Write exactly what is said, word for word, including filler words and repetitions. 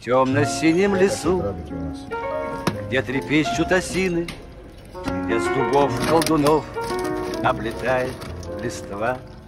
темно-синем лесу, где трепещут осины, где с дубов колдунов облетает листва.